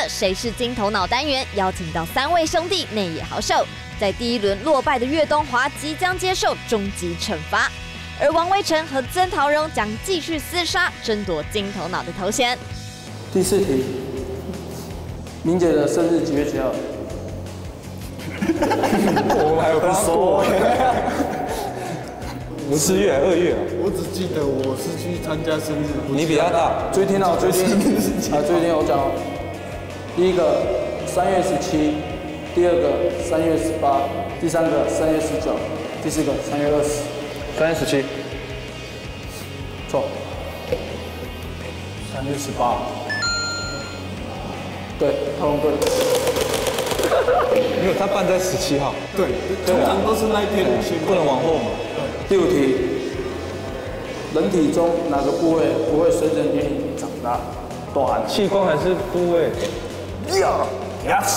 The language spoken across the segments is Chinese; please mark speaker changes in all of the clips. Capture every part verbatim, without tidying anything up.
Speaker 1: 谁是金头脑单元，邀请到三位兄弟内野好手，在第一轮落败的岳东华即将接受终极惩罚，而王威成和曾陶荣将继续厮杀，争夺金头脑的头衔。
Speaker 2: 第四题，明姐的生日几月几号？
Speaker 3: 我们还有分说，四月还是二月啊？
Speaker 4: 我只记得我是去参加生日。
Speaker 3: 你比他大，
Speaker 2: 注意听哦，注意听啊，注意听我讲哦。第一个三月十七，第二个三月十八，第三个三月十九，第四个三月二十。
Speaker 3: 三月十七，
Speaker 2: 错。
Speaker 4: 三月十八。
Speaker 2: 对，陶龙对。
Speaker 3: 因为他办在十七号。
Speaker 4: 对，通常都是那一天先，
Speaker 3: 不能往后嘛。
Speaker 2: 第五题，人体中哪个部位不会随着年龄长大？多含
Speaker 3: 器官还是部位？
Speaker 2: 呀，牙齿。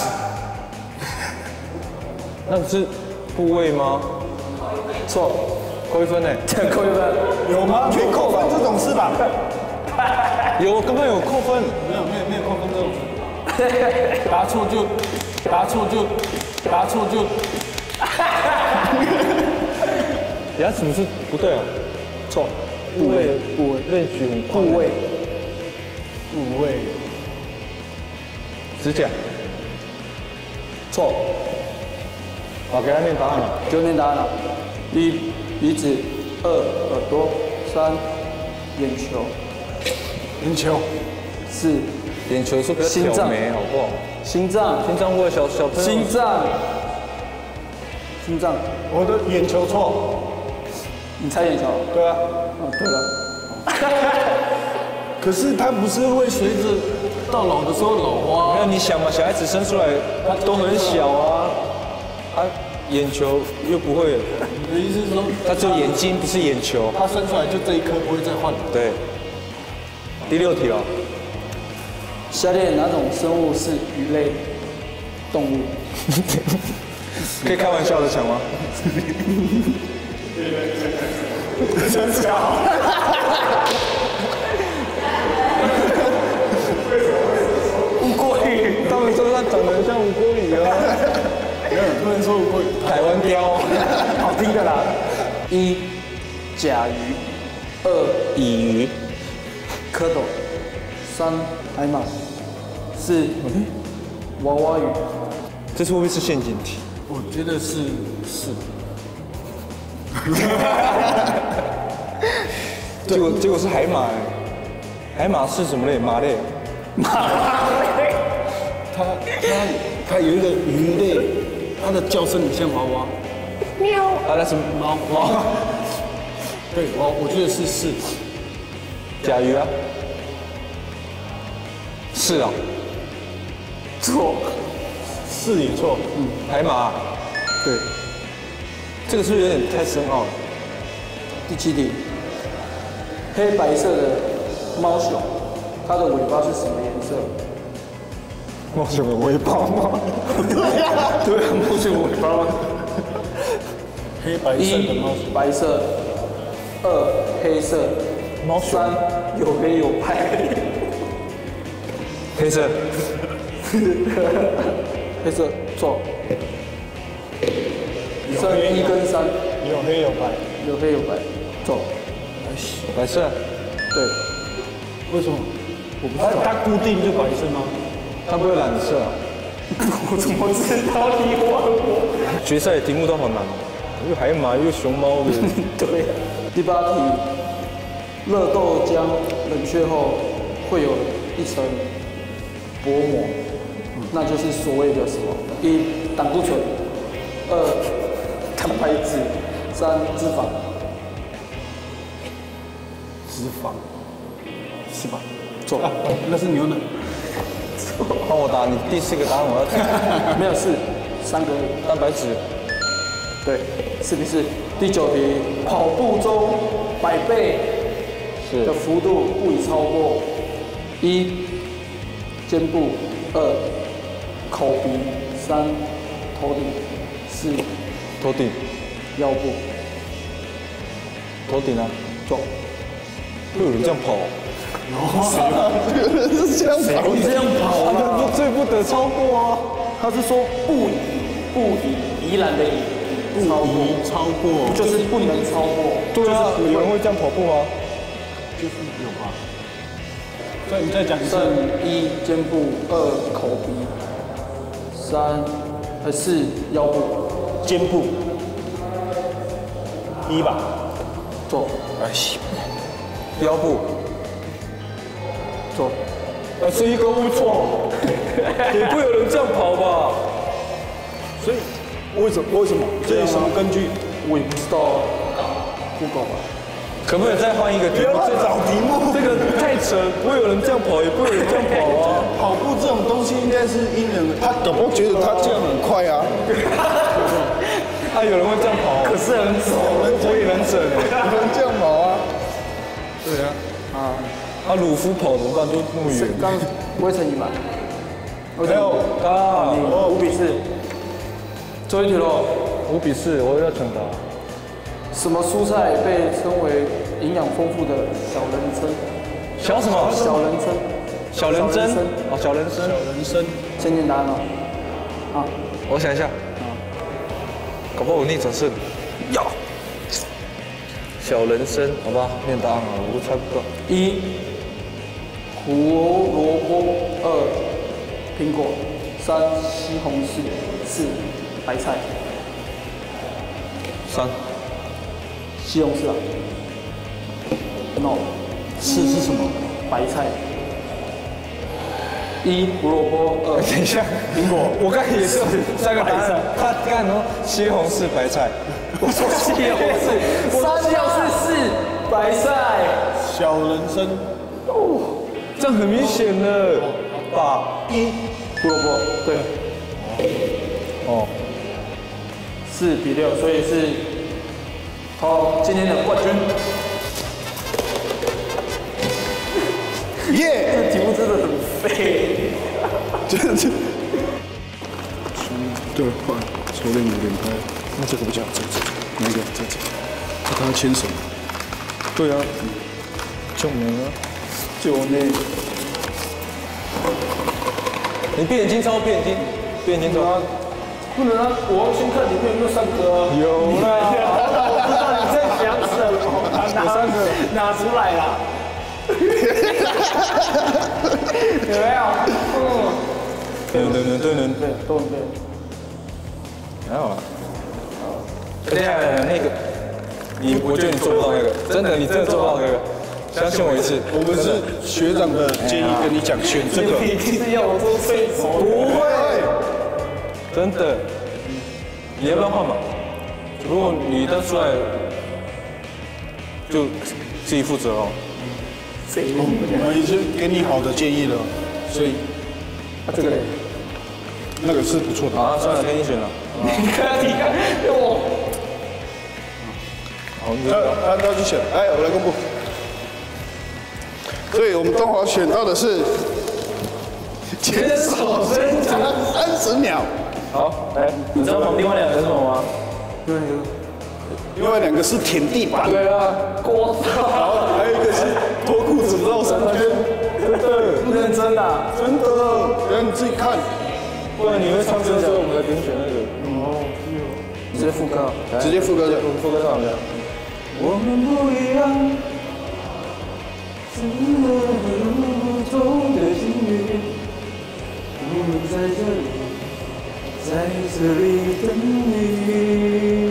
Speaker 3: 那是部位吗？
Speaker 2: 错，
Speaker 3: 扣一分呢？
Speaker 2: 扣一分。
Speaker 4: 有吗？没扣分这种事吧？
Speaker 3: 有，刚刚有扣分。
Speaker 4: 没有，没有，没有扣分这种事。答错就，答错就，答错就。
Speaker 3: 牙齿是不对哦。
Speaker 2: 错，
Speaker 3: 部位部位认取很
Speaker 2: 部位
Speaker 4: 部位。
Speaker 3: 指甲。
Speaker 2: 错。
Speaker 3: 好，给他念答案了。
Speaker 2: 就念答案了。一鼻子，二耳朵，三眼球，
Speaker 4: 眼球。
Speaker 2: 四
Speaker 3: 眼球是比较挑眉，好不好？
Speaker 2: 心脏，
Speaker 3: 心脏或小小朋友。
Speaker 2: 心脏，心脏。
Speaker 4: 我的眼球错。
Speaker 2: 你猜眼球？
Speaker 4: 对啊。
Speaker 2: 哦，对了。
Speaker 4: 可是它不是会随着到老的时候老花？
Speaker 3: 没有，你想嘛，小孩子生出来他都很小啊，他眼球又不会。
Speaker 4: 你的意思是说，
Speaker 3: 他只有眼睛，不是眼球。
Speaker 4: 他生出来就这一颗不会再换了。
Speaker 3: 对。第六题了。
Speaker 2: 下列哪种生物是鱼类动物？
Speaker 3: 可以开玩笑的讲吗？
Speaker 4: 真假？
Speaker 2: 乌龟，
Speaker 3: 他们说它长得像乌龟鱼啊。
Speaker 4: 没有，不能说乌龟，
Speaker 3: 台湾雕，
Speaker 2: 好听的啦。一甲鱼，二
Speaker 3: 蚁鱼，
Speaker 2: 蝌蚪，三海马，四娃娃鱼。
Speaker 3: 这次会不会是陷阱题？
Speaker 4: 我觉得是是。
Speaker 3: 结果结果是海马哎，海马是什么类？马类。
Speaker 2: 马类。
Speaker 4: 它它它有一个鱼类，它的叫声很像娃娃。
Speaker 2: 喵。
Speaker 3: 啊，那是
Speaker 4: 猫猫。对，我我觉得是是。
Speaker 3: 甲鱼啊。是啊。
Speaker 2: 错。
Speaker 4: 是也错。
Speaker 3: 嗯，海马。
Speaker 2: 对。
Speaker 3: 这个是不是有点太深奥了？
Speaker 2: 第七题，黑白色的猫熊，它的尾巴是什么颜色？
Speaker 3: 猫熊的尾巴吗？
Speaker 2: 对啊，对啊，猫熊尾巴吗？
Speaker 4: 黑白色的猫熊。
Speaker 2: 白色，二黑色，
Speaker 3: 猫熊
Speaker 2: 三有黑有白。
Speaker 3: 黑色。
Speaker 2: 黑色错。剩一跟三，
Speaker 4: 有黑有白，
Speaker 2: 有黑有白，错。
Speaker 3: 白色。
Speaker 2: 对。
Speaker 4: 为什么？我不知道。它固定就白色吗？
Speaker 3: 它不会染色啊？
Speaker 2: 我怎么知道你问我？
Speaker 3: 决赛的题目都好难，又海马又熊猫的。
Speaker 2: 对。第八题，热豆浆冷却后会有一层薄膜，那就是所谓的什么？一胆固醇，二蛋白质，三脂肪。
Speaker 4: 脂肪，是吧？
Speaker 2: 错。
Speaker 4: 啊，那是牛奶。
Speaker 3: 帮我答，你第四个答案我要听。
Speaker 2: 没有四，三个
Speaker 3: 蛋白质。
Speaker 2: 对，是不是？第九题，跑步中百倍的幅度不宜超过一肩部，二口鼻，三头顶，四
Speaker 3: 头顶。
Speaker 2: 腰部。
Speaker 3: 头顶啊。
Speaker 2: 错。
Speaker 3: 会有人这样跑？
Speaker 5: 是这样跑，
Speaker 2: 这样跑啊？
Speaker 3: 不最不得超过啊！
Speaker 2: 他是说不以不以宜兰的以超过
Speaker 5: 超过，
Speaker 2: 就是不能超过。
Speaker 3: 对啊，有人会这样跑步吗？
Speaker 5: 就是有吧。再你再讲一次。
Speaker 2: 一肩部，二口鼻，三还四腰部，
Speaker 5: 肩部。一吧。
Speaker 2: 做。
Speaker 3: 哎，腰部。
Speaker 2: 做。
Speaker 3: 啊，是一个误错，也不会有人这样跑吧？
Speaker 5: 所以为什么为什么？这有什么根据？
Speaker 2: 我也不知道 ，Google 吧。
Speaker 3: 可不可以再换一个题目？
Speaker 5: 不要再找题目，
Speaker 3: 这个太扯，不会有人这样跑，也不会有人这样跑啊。
Speaker 5: 跑步这种东西应该是因人，他搞不好觉得他这样很快啊。
Speaker 3: 啊，有人会这样跑，
Speaker 2: 可是很丑，
Speaker 3: 我也能整哎，
Speaker 5: 有人这样跑啊？
Speaker 3: 对啊，啊，啊，鲁夫跑怎么办？就那么远。
Speaker 2: 刚不会乘以吧？
Speaker 3: 没有啊，
Speaker 2: 五比四。最后一题喽，
Speaker 3: 五比四，我要抢答。
Speaker 2: 什么蔬菜被称为营养丰富的小人参？
Speaker 3: 小什么？
Speaker 2: 小人参。
Speaker 3: 小人参。哦，小人参。
Speaker 5: 小人参。
Speaker 2: 先念答案哦。好，
Speaker 3: 我想一下。搞不好我逆转胜。呀。小人参，好吧，念答案啊，我猜不到。
Speaker 2: 一胡萝卜，二苹果，三西红柿，四白菜。
Speaker 3: 三。
Speaker 2: 西红柿啊 ？No， 四是什么？白菜。一胡萝卜，二
Speaker 3: 等一下，
Speaker 2: 苹果。
Speaker 3: 我刚才也是三个答案，他刚才说西红柿白菜，
Speaker 2: 我说西红柿，三西红柿四白菜。
Speaker 5: 小人参。
Speaker 3: 哦，这样很明显了吧？
Speaker 2: 一胡萝卜，对。
Speaker 3: 哦，
Speaker 2: 四比六，所以是好今天的冠军。
Speaker 5: 耶！
Speaker 2: 这题目真的很废。
Speaker 5: 真的。出对换，抽练有点拍。那这个不叫这个，哪一个？这这。他刚刚牵手。
Speaker 3: 对啊，救命啊！
Speaker 2: 救命！
Speaker 3: 你闭眼睛抽，闭眼睛，闭眼睛抽。
Speaker 2: 不能啊！我要先看里面有没有三个啊。
Speaker 3: 有啦，
Speaker 2: 我不知道你在想什么，
Speaker 3: 有三个，
Speaker 2: 拿出来啦。有没有？嗯。
Speaker 3: 对对对对对，
Speaker 2: 对，都很对。
Speaker 3: 还好啦。对呀，那个，你我觉得你做不到那个，真的，你真的做不到那个，相信我一次。
Speaker 5: 我们是学长的建议跟你讲，选这个。
Speaker 2: 你其实要我做最丑。
Speaker 5: 不会。
Speaker 3: 真的，你要不要换嘛？如果你得出来，就自己负责哦。
Speaker 5: 我们已经给你好的建议了，所以
Speaker 2: 啊，这个嘞，
Speaker 5: 那个是不错的。
Speaker 3: 啊，算了，给你选了。
Speaker 2: 你看，你看，我。
Speaker 3: 好，你
Speaker 5: 那按照去选，来，我来公布。所以我们东华选到的是牵手伸长三十秒。
Speaker 3: 好，来，你知道旁另外两个是什么吗？
Speaker 2: 对，
Speaker 5: 另外两个是舔地板，
Speaker 2: 对啊，锅
Speaker 5: 然后还有一个是脱裤子绕三圈，真的，
Speaker 2: 认真的、啊，
Speaker 5: 真的，让你自己看。
Speaker 3: 不然你会唱歌的时候，我们来点选那个。
Speaker 2: 哦，直接副歌，
Speaker 5: 直接副歌的，
Speaker 3: 副歌唱一下。我们不一样，是路中的幸运，我们在这里。在这里等你，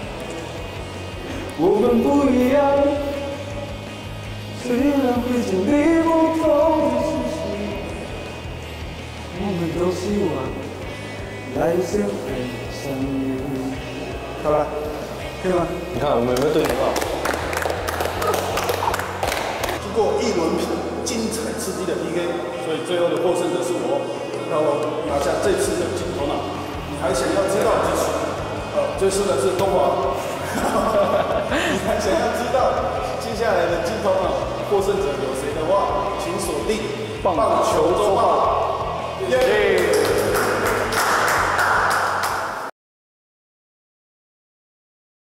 Speaker 3: 我们不一样，虽然会经历不同的事情，我们都希望来生会相遇。
Speaker 5: 好了，可以吗？
Speaker 3: 你看我们有没有对很好？
Speaker 5: 经过一轮精彩刺激的 P K， 所以最后的获胜者是我，让我拿下这次的金头脑。你还想要知道几次？呃，最输的是东华。你还想要知道接下来的金头脑获胜者有谁的话，请锁定棒球周报。耶！